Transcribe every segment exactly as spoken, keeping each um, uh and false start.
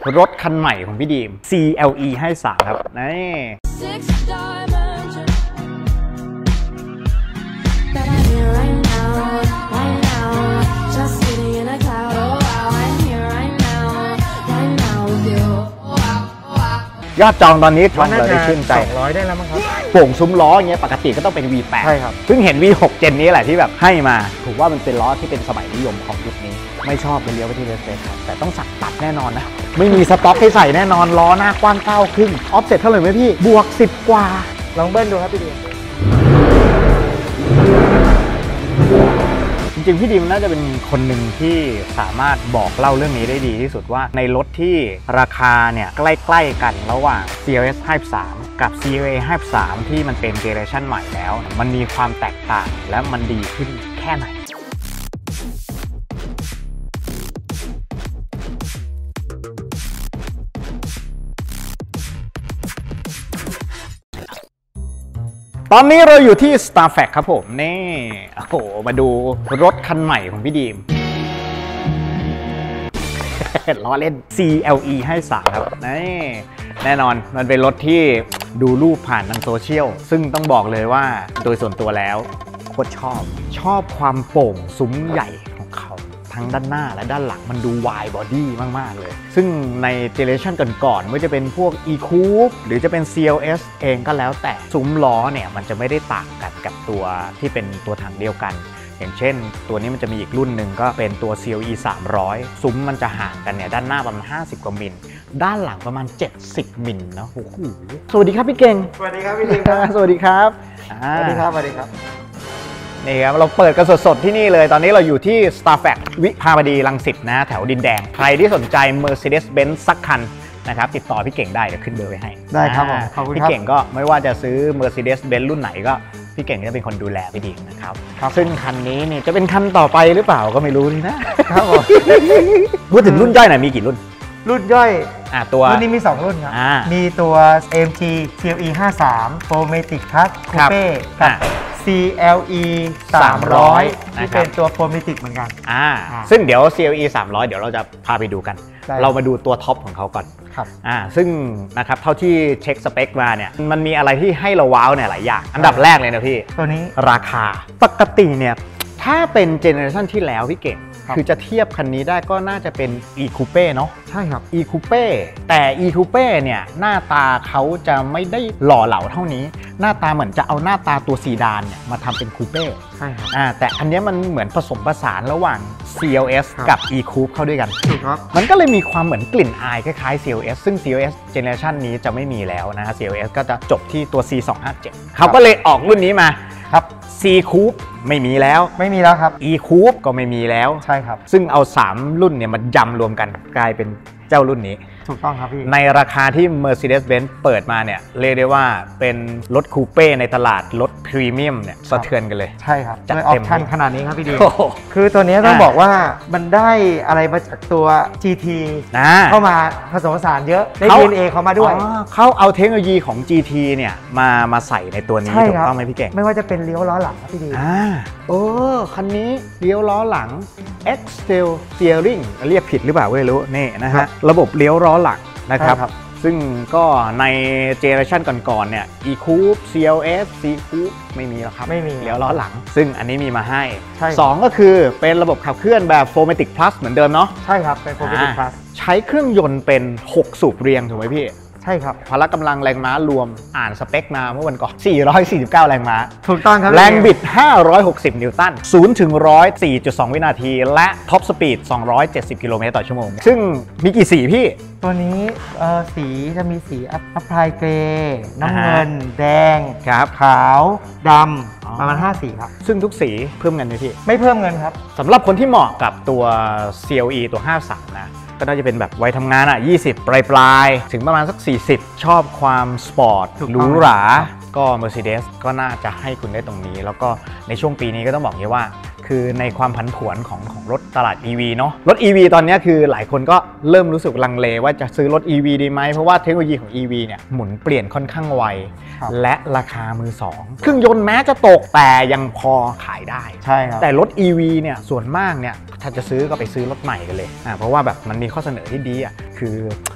รถคันใหม่ของพี่ดีม ซี แอล อี ห้าสามครับนี่ยอดจองตอนนี้ทำเราได้ชื่นใจสองร้อยได้แล้วมั้งครับโป่งซุ้มล้ออย่างเงี้ยปกติก็ต้องเป็น วี แปดใช่ครับเพิ่งเห็น วี หก เจนนี้แหละที่แบบให้มาถูกว่ามันเป็นล้อที่เป็นสมัยนิยมของยุคนี้ไม่ชอบไปเลี้ยวไปที่เรสเตครับแต่ต้องสั่งตัดแน่นอนนะไม่มีสต็อกให้ใส่แน่นอนล้อหน้ากว้างเก้าครึ่งออฟเซ็ตเท่าไหร่ไหมพี่บวกสิบกว่าลองเบิ้ลดูครับพี่ดีจริงๆพี่ดิมน่าจะเป็นคนหนึ่งที่สามารถบอกเล่าเรื่องนี้ได้ดีที่สุดว่าในรถที่ราคาเนี่ยใกล้ๆกันระหว่าง ซี แอล เอส ห้าสาม กับ ซี แอล เอ ห้าสาม ที่มันเป็นเจเนอเรชันใหม่แล้วมันมีความแตกต่างและมันดีขึ้นแค่ไหนตอนนี้เราอยู่ที่ Starfact ครับผมนี่โอ้โหมาดูรถคันใหม่ของพี่ดีม ล้อเล่น ซี แอล อี ห้าสามครับนี่แน่นอนมันเป็นรถที่ดูรูปผ่านทางโซเชียลซึ่งต้องบอกเลยว่าโดยส่วนตัวแล้วโคตรชอบชอบความโป่งซุ้มใหญ่ของเขาทั้งด้านหน้าและด้านหลังมันดูวายบอดี้มากๆเลยซึ่งในเจเนอเรชันก่อนๆไม่ว่าจะเป็นพวก E-Coupe หรือจะเป็น ซี แอล เอส เองก็แล้วแต่ซุ้มล้อเนี่ยมันจะไม่ได้ต่างกันกับตัวที่เป็นตัวถังเดียวกันอย่างเช่นตัวนี้มันจะมีอีกรุ่นหนึ่งก็เป็นตัว ซี แอล อี สามร้อยซุ้มมันจะห่างกันเนี่ยด้านหน้าประมาณห้าสิบกว่ามิลด้านหลังประมาณเจ็ดสิบมิลนะโอ้โหสวัสดีครับพี่เก่งสวัสดีครับพี่ดีครับสวัสดีครับสวัสดีครับสวัสดีครับนี่ครับเราเปิดกันสดๆที่นี่เลยตอนนี้เราอยู่ที่ Starfact วิภาวดีรังสิตนะแถวดินแดงใครที่สนใจ Mercedes-Benz สักคันนะครับติดต่อพี่เก่งได้เดี๋ยวขึ้นเบอร์ไว้ให้ได้ครับผมขอบคุณครับพี่เก่งก็ไม่ว่าจะซื้อ Mercedes-Benz รุ่นไหนก็พี่เก่งจะเป็นคนดูแลพี่ดีนะครับซึ่งคันนี้นี่จะเป็นคันต่อไปหรือเปล่าก็ไม่รู้นี่นะครับผมพูดถึงรุ่นย่อยหน่อยมีกี่รุ่นรุ่นย่อยอ่ะตัวรุ่นนี้มีสองรุ่นครับมีตัว เอ็ม จี ซี แอล อี ห้าสาม Formatic Plus Coupe กับ ซี แอล อี สามร้อยที่เป็นตัว Formatic เหมือนกันอ่าซึ่งเดี๋ยว ซี แอล อี สามร้อยเดี๋ยวเราจะพาไปดูกันเรามาดูตัวท็อปของเขาก่อนครับอ่าซึ่งนะครับเท่าที่เช็คสเปคมาเนี่ยมันมีอะไรที่ให้เราว้าวเนี่ยหลายอย่างอันดับแรกเลยนะพี่ตัวนี้ราคาปกติเนี่ยถ้าเป็นเจเนอเรชันที่แล้วพี่เก่งคือจะเทียบคันนี้ได้ก็น่าจะเป็น E-Coupe เนาะใช่ครับ E-Coupe แต่ E-Coupe เนี่ยหน้าตาเขาจะไม่ได้หล่อเหลาเท่านี้หน้าตาเหมือนจะเอาหน้าตาตัวซีดานเนี่ยมาทำเป็นคูเป้ใช่ครับอ่าแต่อันนี้มันเหมือนผสมผสานระหว่าง ซี แอล เอส กับ E-Coupe เข้าด้วยกันถูกครับมันก็เลยมีความเหมือนกลิ่นอายคล้ายๆ ซี แอล เอส ซึ่ง ซี แอล เอส Generation นี้จะไม่มีแล้วนะฮะ ซี แอล เอส ก็จะจบที่ตัว ซี สองห้าเจ็ด เขาก็เลยออกรุ่นนี้มาครับ C-Coupe ไม่มีแล้วไม่มีแล้วครับ E-Coupe ก็ไม่มีแล้วใช่ครับซึ่งเอาสามรุ่นเนี่ยมายำรวมกันกลายเป็นเจ้ารุ่นนี้ถูกต้องครับพี่ในราคาที่ Mercedes-Benz เปิดมาเนี่ยเรียกได้ว่าเป็นรถคูเป้ในตลาดรถพรีเมียมเนี่ยสะเทือนกันเลยใช่ครับจัดเต็มออปชั่นขนาดนี้ครับพี่ดีคือตัวนี้ต้องบอกว่ามันได้อะไรมาจากตัว จี ที เข้ามาผสมผสานเยอะได้ ดี เอ็น เอ เข้ามาด้วยเขาเอาเทคโนโลยีของ จี ที เนี่ยมามาใส่ในตัวนี้ถูกต้องไหมพี่เก่งไม่ว่าจะเป็นเลี้ยวล้อหลังครับพี่ดีอ่าโอ้คันนี้เลี้ยวล้อหลัง Excel Steering เรียกผิดหรือเปล่าไม่รู้นี่นะฮะระบบเลี้ยวล้อหลังนะครับซึ่งก็ในเจเนอเรชันก่อนๆเนี่ย E-Coupe ซี แอล เอส C-Coupe ไม่มีแล้วครับไม่มีเลี้ยวล้อหลังซึ่งอันนี้มีมาให้สองก็คือเป็นระบบขับเคลื่อนแบบ Formatic Plus เหมือนเดิมเนาะใช่ครับเป็น Formatic Plus ใช้เครื่องยนต์เป็นหกสูบเรียงถูกไหมพี่ใช่ครับพละกำลังแรงม้ารวมอ่านสเปคมาเมื่อวันก่อนสี่ร้อยสี่สิบเก้าแรงม้าถูกต้องครับแรงบิดห้าร้อยหกสิบนิวตันศูนย์ถึงหนึ่งร้อย สี่จุดสอง วินาทีและท็อปสปีดสองร้อยเจ็ดสิบกิโลเมตรต่อชั่วโมงซึ่งมีกี่สีพี่ตัวนี้สีจะมีสีอัพไพร์เกรย์น้ำเงินแดงครับขาวดำประมาณห้าสีครับซึ่งทุกสีเพิ่มเงินไหมพี่ไม่เพิ่มเงินครับสำหรับคนที่เหมาะกับตัว ซี แอล อี ตัวห้าสามนะก็น่าจะเป็นแบบวัยทำงานอ่ะยี่สิบปลายปลายถึงประมาณสักสี่สิบชอบความสปอร์ตหรูหราก็ Mercedes ก็น่าจะให้คุณได้ตรงนี้แล้วก็ในช่วงปีนี้ก็ต้องบอกอย่างว่าคือในความผันผวนของของรถตลาด อี วี เนาะรถ อี วี ตอนนี้คือหลายคนก็เริ่มรู้สึกลังเลว่าจะซื้อรถ อี วี ดีไหมเพราะว่าเทคโนโลยีของ อี วี เนี่ยหมุนเปลี่ยนค่อนข้างไวและราคามือสองเครื่องยนต์แม้จะตกแต่ยังพอขายได้ใช่ครับแต่รถ อี วี เนี่ยส่วนมากเนี่ยถ้าจะซื้อก็ไปซื้อรถใหม่กันเลยอ่าเพราะว่าแบบมันมีข้อเสนอที่ดีอ่ะคือ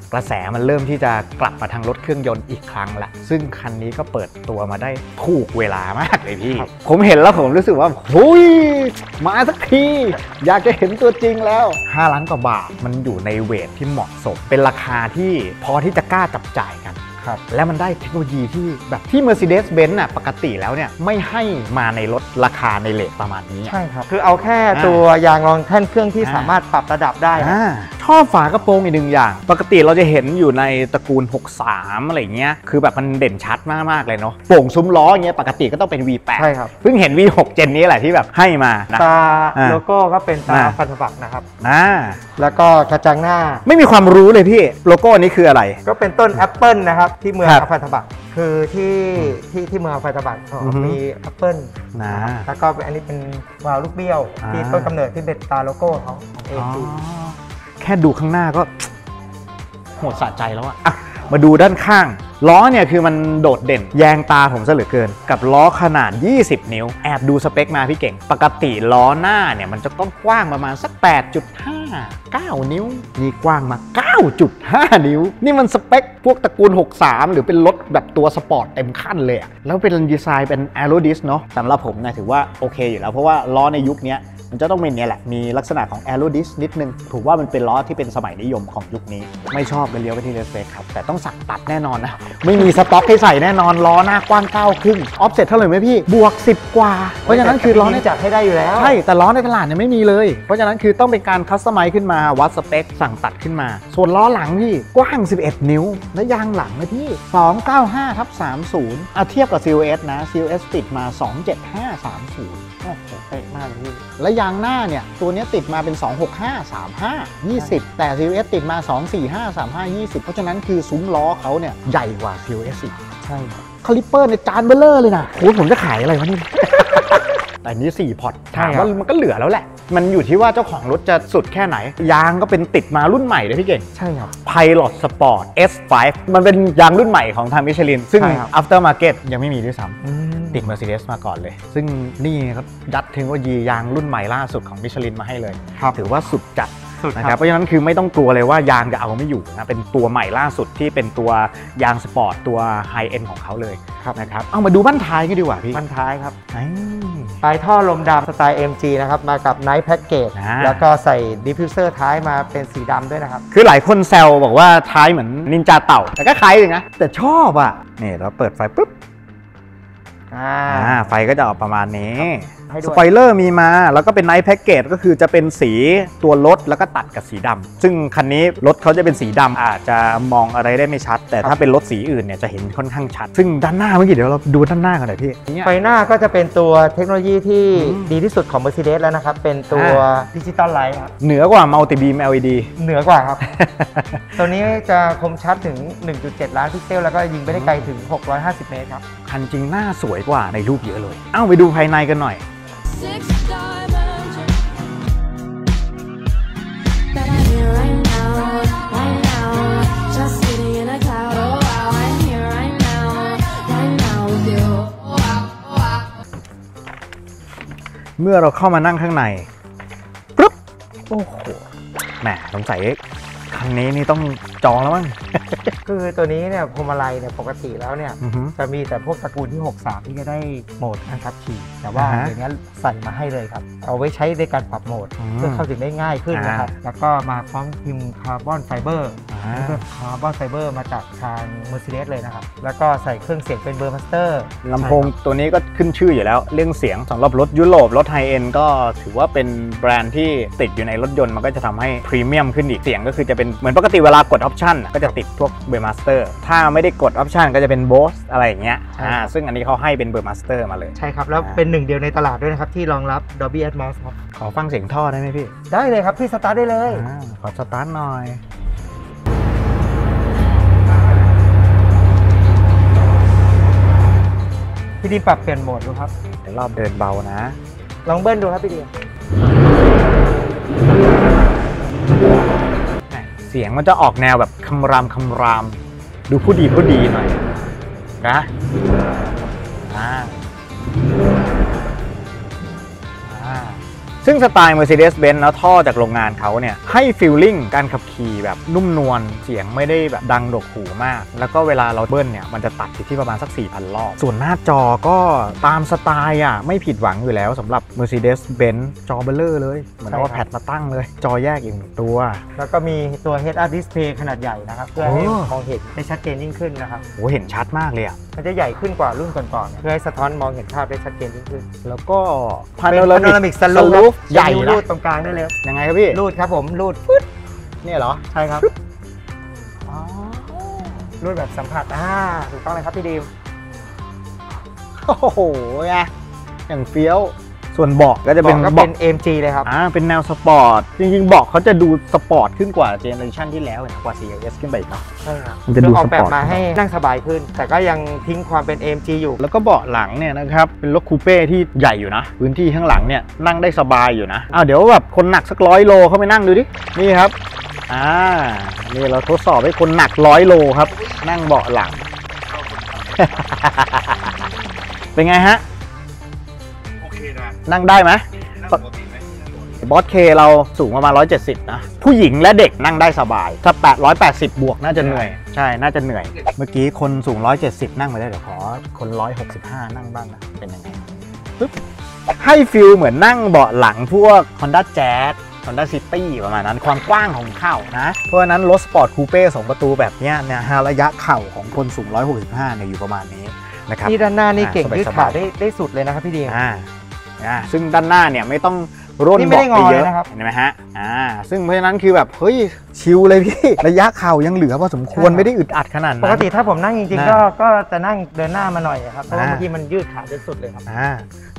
กระแสมันเริ่มที่จะกลับมาทางรถเครื่องยนต์อีกครั้งละซึ่งคันนี้ก็เปิดตัวมาได้ถูกเวลามากเลยพี่ผมเห็นแล้วผมรู้สึกว่าโอ้ยมาสักทีอยากจะเห็นตัวจริงแล้วห้าล้านกว่าบาทมันอยู่ในเวทที่เหมาะสมเป็นราคาที่พอที่จะกล้าจับจ่ายกันและมันได้เทคโนโลยีที่แบบที่ Mercedes-Benz น่ะปกติแล้วเนี่ยไม่ให้มาในรถราคาในเรทประมาณนี้ใช่ครับคือเอาแค่ตัวยางรองแท่นเครื่องที่สามารถปรับระดับได้ชอบฝากระโปรงอีกหนึ่งอย่างปกติเราจะเห็นอยู่ในตระกูลหกสามอะไรเงี้ยคือแบบมันเด่นชัดมากๆเลยเนาะโป่งซุ้มล้ออย่างเงี้ยปกติก็ต้องเป็น วี แปดใช่ครับเพิ่งเห็น วี หก เจนนี้แหละที่แบบให้มาตาโลโก้ก็เป็นตาฟันธบักนะครับอ่าแล้วก็กระจังหน้าไม่มีความรู้เลยพี่โลโก้นี้คืออะไรก็เป็นต้นแอปเปิลนะครับที่เมืองอัลฟาธบักคือที่ที่ที่เมืองอัลฟาธบักมีแอปเปิลนะแล้วก็อันนี้เป็นวาล์วลูกเบี้ยวที่ต้นกำเนิดที่เป็นตาโลโก้ของ เอ เอ็ม จีแค่ดูข้างหน้าก็โหดสะใจแล้วอะอะมาดูด้านข้างล้อเนี่ยคือมันโดดเด่นแยงตาผมซะเหลือเกินกับล้อขนาดยี่สิบนิ้วแอบดูสเปคมาพี่เก่งปกติล้อหน้าเนี่ยมันจะต้องกว้างประมาณสัก แปดจุดห้า เก้า นิ้วนี่กว้างมา เก้าจุดห้า นิ้วนี่มันสเปคพวกตระกูลหกสามหรือเป็นรถแบบตัวสปอร์ตเต็มขั้นเลยแล้วเป็นดีไซน์เป็นแอโรดิสเนาะสำหรับผมนะถือว่าโอเคอยู่แล้วเพราะว่าล้อในยุคนี้มันจะต้องเป็นเนี่ยแหละมีลักษณะของ Aero Disc นิดนึงถูกว่ามันเป็นล้อที่เป็นสมัยนิยมของยุคนี้ไม่ชอบกันเลี้ยวไปที่เรสเปคครับแต่ต้องสักตัดแน่นอนนะไม่มีสต็อกให้ใส่แน่นอนล้อหน้ากว้างเก้าครึ่งออฟเซ็ตเท่าไหร่ไหมพี่บวกสิบกว่าเพราะฉะนั้นคือล้อในจัดให้ได้อยู่แล้วใช่แต่ล้อในตลาดเนี่ยไม่มีเลยเพราะฉะนั้นคือต้องเป็นการคัสตอมไมซ์ขึ้นมาวัดสเปคสั่งตัดขึ้นมาส่วนล้อหลังพี่กว้างสิบเอ็ดนิ้วและยางหลังนะพี่สองเก้าห้าทับสามสิบอ่ะเทียบกับ ซี แอล เอส นะ ซี แอล เอส ติดมาสองเจ็ดห้า สามสิบโอ้โหเป๊ะมากเลยพี่และยางหน้าเนี่ยตัวนี้ติดมาเป็นสองหกห้า สามห้า ยี่สิบแต่ ซี แอล เอส ติดมาสองสี่ห้า สามห้า ยี่สิบเพราะฉะนั้นคือซุ้มล้อเขาเนี่ยใหญ่กว่า ซี แอล เอส อีกใช่คาลิปเปอร์ในจานเบลเลอร์เลยนะโอ้ผมจะขายอะไรวะนี่แต่นี้สี่พอร์ตถามว่ามันก็เหลือแล้วแหละมันอยู่ที่ว่าเจ้าของรถจะสุดแค่ไหนยางก็เป็นติดมารุ่นใหม่เลยพี่เก่งใช่ครับ Pilot Sport เอส ไฟว์ มันเป็นยางรุ่นใหม่ของทางมิชลินซึ่ง After Market ยังไม่มีด้วยซ้ำติด Mercedes มาก่อนเลยซึ่งนี่ครับยัดเทคโนโลยียางรุ่นใหม่ล่าสุดของมิชลินมาให้เลยถือว่าสุดจัดนะครับเพราะฉะนั้นคือไม่ต้องกลัวเลยว่ายางจะเอาไม่อยู่นะเป็นตัวใหม่ล่าสุดที่เป็นตัวยางสปอร์ตตัวไฮเอ็นของเขาเลยนะครับเอามาดูบั้นท้ายกันดีกว่าพี่บั้นท้ายครับปลายท่อลมดำสไตล์ เอ็ม จี นะครับมากับ Night Package แล้วก็ใส่ดิฟฟิวเซอร์ท้ายมาเป็นสีดำด้วยนะครับคือหลายคนแซวบอกว่าท้ายเหมือนนินจาเต่าแต่ก็คล้ายเลยนะแต่ชอบอ่ะนี่เราเปิดไฟปุ๊บอ่าไฟก็จะออกประมาณนี้สปอยเลอร์มีมาแล้วก็เป็นไนท์แพ็กเกจก็คือจะเป็นสีตัวรถแล้วก็ตัดกับสีดำซึ่งคันนี้รถเขาจะเป็นสีดำอาจจะมองอะไรได้ไม่ชัดแต่ถ้าเป็นรถสีอื่นเนี่ยจะเห็นค่อนข้างชัดซึ่งด้านหน้าเมื่อกี้เดี๋ยวเราดูด้านหน้ากันหน่อยพี่ไฟหน้าก็จะเป็นตัวเทคโนโลยีที่ดีที่สุดของ Mercedes แล้วนะครับเป็นตัวดิจิตอลไลท์ครับเหนือกว่า Multi Beam แอล อี ดีเหนือกว่าครับ ตัวนี้จะคมชัดถึง หนึ่งจุดเจ็ด ล้านพิกเซลแล้วก็ยิงไปได้ไกลถึงหกร้อยห้าสิบเมตรครับคันจริงหน้าสวยกว่าในรูปเยอะเลยเอ้าไปดูภายในกันหน่อยเมื่อเราเข้ามานั่งข้างในปุ๊บโอ้โหแหมสงสัยคันนี้นี่ต้องจองแล้วมั้งคือตัวนี้เนี่ยพวงมาลัยเนี่ยปกติแล้วเนี่ยจะมีแต่พวกตระกูลที่หกสามที่จะได้โหมดการขับขี่แต่ว่าเดี๋ยวนี้ใส่มาให้เลยครับเอาไว้ใช้ในการปรับโหมดเพื่อเข้าถึงได้ง่ายขึ้นนะครับแล้วก็มาพร้อมพิมพ์คาร์บอนไฟเบอร์คาร์บอนไฟเบอร์มาจากทาง Mercedes เลยนะครับแล้วก็ใส่เครื่องเสียงเป็นเบอร์มาสเตอร์ลำโพงตัวนี้ก็ขึ้นชื่ออยู่แล้วเรื่องเสียงสำหรับรถยุโรปรถไฮเอ็นก็ถือว่าเป็นแบรนด์ที่ติดอยู่ในรถยนต์มันก็จะทำให้พรีเมียมขึ้นอีกเสียงก็คือจะเป็นเหมือนปกติเวลากดออปชั่นก็จะติดพวกเบอร์มาสเตอร์ถ้าไม่ได้กดออปชั่นก็จะเป็นโบสอะไรอย่างเงี้ยอ่าซึ่งอันนี้เขาให้เป็นเบอร์มาสเตอร์มาเลยใช่ครับแล้วเป็นหนึ่งเดียวในตลาดด้วยนะครับที่รองรับ Dolby Atmos ครับขอฟังเสียงท่อได้ไหมพี่ได้เลยครับพี่สตาร์ทได้เลยขอสตาร์ทหน่อยพี่ดีปรับเปลี่ยนโหมดดูครับเดี๋ยวรอบเดินเบานะลองเบิ้ลดูครับพี่ดีเสียงมันจะออกแนวแบบคำรามคำรามดูผู้ดีผู้ดีหน่อยนะอ่าอ่าซึ่งสไตล์ Mercedes-Benz แล้วท่อจากโรงงานเขาเนี่ยให้ฟีลลิ่งการขับขี่แบบนุ่มนวลเสียงไม่ได้แบบดังดกหูมากแล้วก็เวลาเราเบิ้ลเนี่ยมันจะตัดอยู่ที่ประมาณสัก สี่พัน รอบส่วนหน้าจอก็ตามสไตล์อ่ะไม่ผิดหวังอยู่แล้วสำหรับ Mercedes-Benz จอเบลเลอร์เลยเหมือนเอาแพดมาตั้งเลยจอแยกอีกหนึ่งตัวแล้วก็มีตัว Head Up Display ขนาดใหญ่นะครับเพื่อให้มองเห็นได้ชัดเจนยิ่งขึ้นนะครับโอ้เห็นชัดมากเลยอ่ะมันจะใหญ่ขึ้นกว่ารุ่นก่อนๆเพื่อให้สะท้อนมองเห็นภาพได้ชัดเจนยิ่งขึ้นแล้วก็ Panoramic Sunroof ใหญ่นะรูดตรงกลางได้เลยยังไงครับพี่รูดครับผมรูดฟึดเนี่ยเหรอใช่ครับรูดแบบสัมผัสอ่าถูกต้องเลยครับพี่ดีมโอ้โหไงอย่างเฟี้ยวส่วนเบาะก็จะเป็นเบาะเป็น เอ็ม จี เลยครับอ่าเป็นแนวสปอร์ตจริงๆเบาะเขาจะดูสปอร์ตขึ้นกว่าเจเนอเรชันที่แล้วนะกว่า ซี เอ เอส ขึ้นไปเนาะใช่ครับมันจะดูออกแบบมาให้นั่งสบายขึ้นแต่ก็ยังทิ้งความเป็น เอ็ม จี อยู่แล้วก็เบาะหลังเนี่ยนะครับเป็นรถคูเป้ที่ใหญ่อยู่นะพื้นที่ข้างหลังเนี่ยนั่งได้สบายอยู่นะอ้าวเดี๋ยวแบบคนหนักสักร้อยโลเข้าไปนั่งดูดินี่ครับอ่านี่เราทดสอบให้คนหนักร้อยโลครับนั่งเบาะหลัง เป็นไงฮะโอเคนะนั่งได้ไหมบอสเคเราสูงประมาณหนึ่งร้อยเจ็ดสิบนะผู้หญิงและเด็กนั่งได้สบายถ้าแปดร้อยแปดสิบบวกน่าจะเหนื่อยใช่น่าจะเหนื่อยเมื่อกี้คนสูงหนึ่งร้อยเจ็ดสิบนั่งไปได้เดี๋ยวขอคนหนึ่งร้อยหกสิบห้านั่งบ้างนะเป็นยังไงปึ๊บให้ฟิลเหมือนนั่งเบาะหลังพวก Honda Jazz Honda City ประมาณนั้นความกว้างของเข่านะเพราะฉะนั้นรถสปอร์ตคูเป้สองประตูแบบนี้เนี่ยระยะเข่าของคนสูงหนึ่งร้อยหกสิบห้าเนี่ยอยู่ประมาณนี้นะครับที่ด้านหน้านี่เก่งยืดขาได้ได้สุดเลยนะครับพี่ดีอ่าอ่าซึ่งด้านหน้าเนี่ยไม่ต้องร่นเบาะไปเยอะเห็นไหมฮะอ่าซึ่งเพราะฉะนั้นคือแบบเฮ้ยชิลเลยพี่ระยะเข่ายังเหลือพอสมควรไม่ได้อึดอัดขนาดนั้นปกติถ้าผมนั่งจริงๆก็ก็จะนั่งเดินหน้ามาหน่อยครับเพราะว่าเมื่อกี้มันยืดขาจนสุดเลยครับอ่า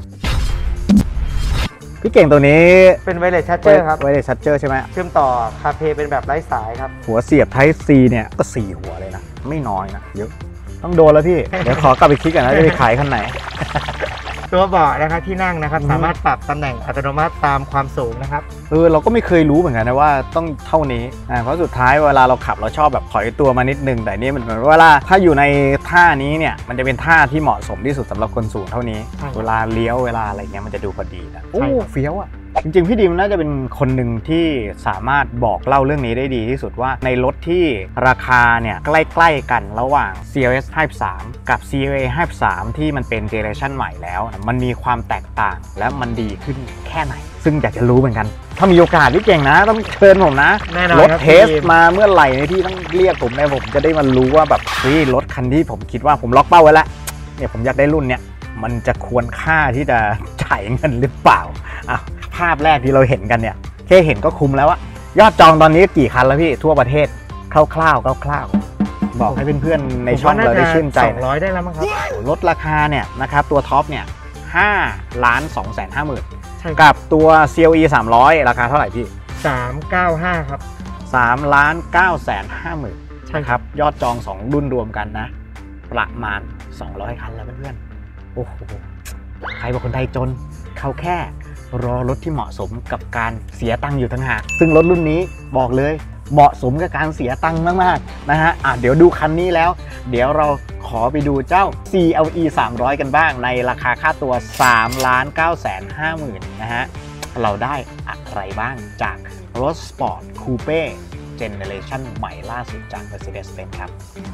พี่เก่งตัวนี้เป็นไวเลสชาร์เจอร์ครับไวเลสชาร์เจอร์ใช่ไหมเชื่อมต่อคาเพย์เป็นแบบไร้สายครับหัวเสียบ Type C เนี่ยก็สี่หัวเลยนะไม่น้อยนะเยอะต้องโดนแล้วพี่เดี๋ยวขอกลับไปคิดกันนะจะไปขายคันไหนตัวเบาะนะครับที่นั่งนะครับสามารถปรับตำแหน่งอัตโนมัติตามความสูงนะครับเออเราก็ไม่เคยรู้เหมือนกันนะว่าต้องเท่านี้อ่าเพราะสุดท้ายเวลาเราขับเราชอบแบบถอยตัวมานิดนึงแต่นี่มันเหมือนเวลาถ้าอยู่ในท่านี้เนี่ยมันจะเป็นท่าที่เหมาะสมที่สุดสำหรับคนสูงเท่านี้เวลาเลี้ยวเวลาอะไรเงี้ยมันจะดูพอดีนะโอ้เฟี้ยวอ่ะจริงๆพี่ดิมน่าจะเป็นคนหนึ่งที่สามารถบอกเล่าเรื่องนี้ได้ดีที่สุดว่าในรถที่ราคาเนี่ยใกล้ๆกันระหว่าง ซี แอล เอส Type สาม กับ ซี แอล เอ Type สาม ที่มันเป็นเจเนอเรชันใหม่แล้วมันมีความแตกต่างและมันดีขึ้นแค่ไหนซึ่งอยากจะรู้เหมือนกันถ้ามีโอกาสพี่เก่งนะต้องเชิญผมนะรถเทสมาเมื่อไหร่ในที่ต้องเรียกผมนะผมจะได้มารู้ว่าแบบเฮ้ยรถคันที่ผมคิดว่าผมล็อกเป้าไว้แล้วเนี่ยผมอยากได้รุ่นเนี่ยมันจะควรค่าที่จะจ่ายเงินหรือเปล่าอ่ะภาพแรกที่เราเห็นกันเนี่ยแค่เห็นก็คุ้มแล้วอะยอดจองตอนนี้กี่คันแล้วพี่ทั่วประเทศคร่าวๆคร่าวๆบอกให้เพื่อนๆในช่องเราได้ชื่นใจสองร้อยได้แล้วมั้งครับลดราคาเนี่ยนะครับตัวท็อปเนี่ยห้าล้านสองแสนห้าหมื่นกับตัว ซี แอล อี สามร้อยราคาเท่าไหร่พี่สามเก้าห้าครับสามล้านเก้าแสนห้าหมื่นใช่ครับยอดจองสองรุ่นรวมกันนะประมาณสองร้อยคันแล้วเพื่อนๆโอ้โหใครเป็นคนไทยจนเขาแค่รอรถที่เหมาะสมกับการเสียตังค์อยู่ทั้งหากซึ่งรถรุ่นนี้บอกเลยเหมาะสมกับการเสียตังค์มากๆนะฮะอ่ะเดี๋ยวดูคันนี้แล้วเดี๋ยวเราขอไปดูเจ้า ซี แอล อี สามร้อยกันบ้างในราคาค่าตัว สามล้านเก้าแสนห้าหมื่น นะฮะเราได้อะไรบ้างจากรถสปอร์ตคูเป้เจเนอเรชันใหม่ล่าสุดจาก Mercedes-Benz ครับ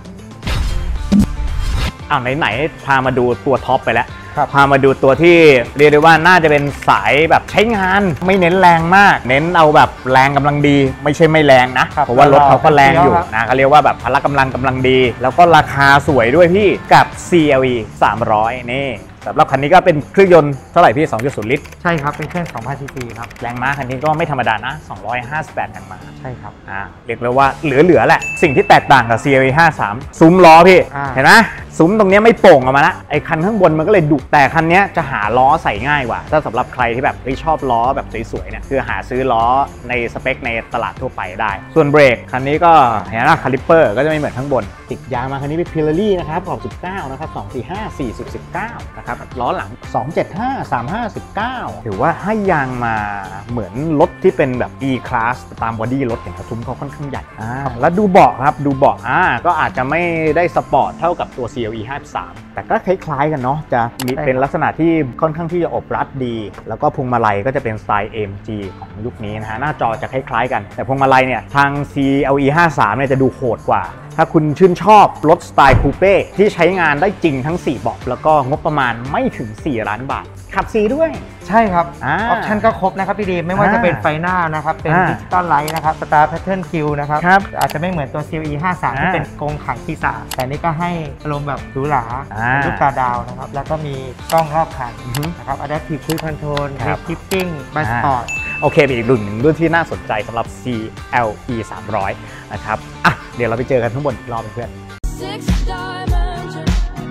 อ้าวไหนๆพามาดูตัวท็อปไปแล้วพามาดูตัวที่เรียกได้ว่าน่าจะเป็นสายแบบใช้งานไม่เน้นแรงมากเน้นเอาแบบแรงกำลังดีไม่ใช่ไม่แรงนะเพราะว่ารถเขาก็แรงอยู่นะเขาเรียกว่าแบบพละกำลังกำลังดีแล้วก็ราคาสวยด้วยพี่กับ ซี แอล อี สามร้อยนี่สำหรับคันนี้ก็เป็นเครื่องยนต์เท่าไหร่พี่ สองจุดศูนย์ ลิตรใช่ครับเป็นเครื่อง สองพัน ซี ซี ครับแรงม้าคันนี้ก็ไม่ธรรมดานะสองร้อยห้าสิบแปดแรงม้าใช่ครับอ่าเรียกเลยว่าเหลือๆแหละสิ่งที่แตกต่างกับ ซี แอล อี ห้าสิบสาม ซุ้มล้อพี่เห็นไหมซุ้มตรงนี้ไม่โป่งออกมาละไอ้คันข้างบนมันก็เลยดุแต่คันนี้จะหาล้อใส่ง่ายกว่าถ้าสำหรับใครที่แบบชอบล้อแบบสวยๆเนี่ยคือหาซื้อล้อในสเปคในตลาดทั่วไปได้ส่วนเบรกคันนี้ก็เห็นไหมคาลิปเปอร์ก็จะไม่เหมือนข้างบนติดยางมาคันนี้เป็นพิลลารี่นะครับขอบสิบเก้านะครับสอง สี่ ห้า สี่ สิบ สิบเก้านะครับล้อหลังสอง เจ็ด ห้า สาม ห้า สิบเก้าถือว่าให้ยางมาเหมือนรถที่เป็นแบบ E-Class ตามบอดี้รถเห็นกระซุ้มเขาค่อนข้างใหญ่อ่าแล้วดูเบาะครับดูเบาะอ่าก็อาจจะไม่ได้สปอร์ตเท่ากับตัว ซี แอล อี ห้าสิบสามแต่ก็คล้ายๆกันเนาะจะมีเป็นลักษณะที่ค่อนข้างที่จะอบรัดดี แล้วก็พวงมาลัยก็จะเป็นสไตล์ เอ็ม จี ของยุคนี้นะฮะหน้าจอจะคล้ายๆกันแต่พวงมาลัยเนี่ยทาง ซี แอล อี ห้าสิบสามเนี่ยจะดูโหดกว่าถ้าคุณชื่นชอบรถสไตล์คูเป้ที่ใช้งานได้จริงทั้งสี่เบาะแล้วก็งบประมาณไม่ถึงสี่ล้านบาทขับสีด้วยใช่ครับออ่าอปชั่นก็ครบนะครับพี่ดีไม่ว่าจะเป็นไฟหน้านะครับเป็นอ่าดิจิตอลไลท์นะครับสตาร์แพทเทิร์นคิวนะครับครับอาจจะไม่เหมือนตัว ซี แอล อี ห้าสิบสาม ที่อ่าเป็นกรงขังศีรษะแต่นี่ก็ให้อารมณ์แบบหรูหราอ่าลูกตาดาวนะครับแล้วก็มีกล้องรอบคันอือฮึนะครับ Adaptive Cruise Control คมีรับ Shifting by Sport โอเคเป็นอีกรุ่นหนึ่งรุ่นที่น่าสนใจสำหรับ ซี แอล อี สามร้อยนะครับอ่ะเดี๋ยวเราไปเจอกันข้างบนอีกรอบเพื่อน Six dimensions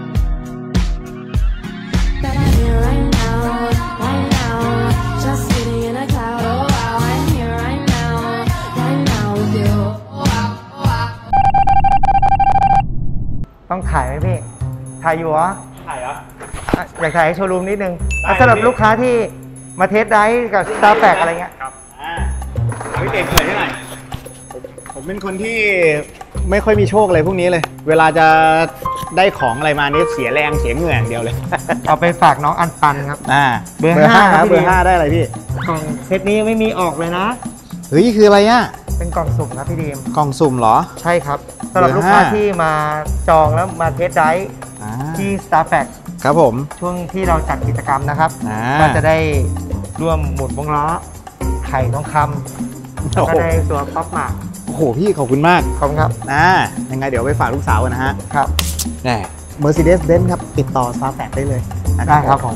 that I'm here right now, right now. Just sitting in a cloud. Oh wow, I'm here right now, right now with you. Oh wow, oh wow. ต้องถ่ายไหมพี่ ถ่ายอยู่เหรอถ่ายเหรออ่ะอยากถ่ายให้โชว์รูมนิดนึงได้อ่ะสำหรับพี่ลูกค้าที่มาเทสไดฟ์กับ Star Pack อะไรเงี้ยครับอ่าเอาพี่เก่งเปิดให้หน่อยผมผมเป็นคนที่ไม่ค่อยมีโชคเลยพวกนี้เลย เวลาจะได้ของอะไรมานี่เสียแรงเสียเหงื่ออย่างเดียวเลยเอาไปฝากน้องอันปันครับอ่าเบอร์ห้าครับเบอร์พี่ห้าได้อะไรพี่กล่องเซตนี้ยังไม่มีออกเลยนะเฮ้ยคืออะไรอ่ะเป็นกล่องสุ่มครับพี่ดีมกล่องสุ่มเหรอใช่ครับสำหรับเบอร์ลูกค้าห้าที่มาจองแล้วมาเทสไดฟ์อ่าที่ Star Pack ครับผมช่วงที่เราจัดกิจกรรมนะครับอ่าก็จะได้ร่วมหมุนวงล้อไข่ทองคำแล้วก็ได้ตัวป๊อปหมากโอ้โหพี่ขอบคุณมากขอบคุณครับอ่ายังไงเดี๋ยวไปฝากลูกสาวกันนะฮะครับแน่ Mercedes-Benz ครับติดต่อ Star Pack ได้เลยนะได้ครับผม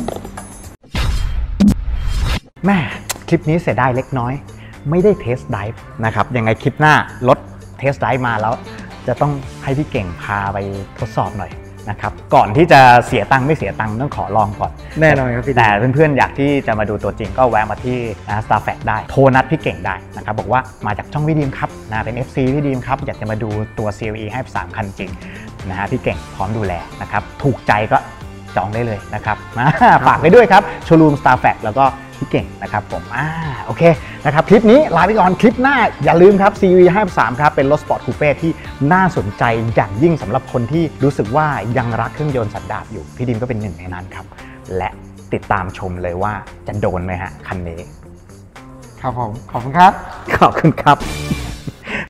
แม่คลิปนี้เสียดายเล็กน้อย ไม่ได้เทสไดฟ์นะครับยังไงคลิปหน้ารถเทสไดฟ์มาแล้ว จะต้องให้พี่เก่งพาไปทดสอบหน่อยนะครับก่อนที่จะเสียตังค์ไม่เสียตังค์ต้องขอลองก่อนแน่นอนครับพี่แต่เพื่อนๆอยากที่จะมาดูตัวจริงก็แวะมาที่ Star Fact ได้โทรนัดพี่เก่งได้นะครับบอกว่ามาจากช่องพี่ดีมครับนะเป็น เอฟ ซี พี่ดีมครับอยากจะมาดูตัว ซี แอล อี ห้าสิบสาม คันจริงนะฮะพี่เก่งพร้อมดูแลนะครับถูกใจก็จองได้เลยนะครับ ฝากไว้ด้วยครับโชว์รูม Star Fact แล้วก็พี่เก่งนะครับผมอ่าโอเคนะครับคลิปนี้ลาไปก่อนคลิปหน้าอย่าลืมครับ ซี แอล อี ห้าสิบสาม ครับเป็นรถสปอร์ตคูเป้ที่น่าสนใจอย่างยิ่งสำหรับคนที่รู้สึกว่ายังรักเครื่องยนต์สันดาปอยู่พี่ดิมก็เป็นหนึ่งในนั้นครับและติดตามชมเลยว่าจะโดนไหมฮะคันนี้ครับผม ขอบคุณครับขอบคุณครับ